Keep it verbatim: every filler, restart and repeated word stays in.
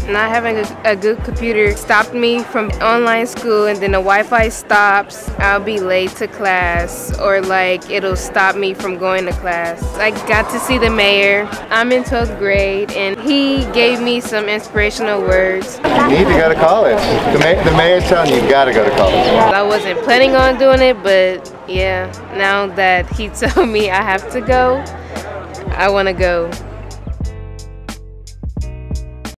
Not having a, a good computer stopped me from online school, and then the Wi-Fi stops, I'll be late to class, or like it'll stop me from going to class. I got to see the mayor. I'm in twelfth grade, and he gave me some inspirational words. You need to go to college. The, ma the mayor's telling you you gotta go to college. I wasn't planning on doing it, but yeah, now that he told me I have to go, I want to go.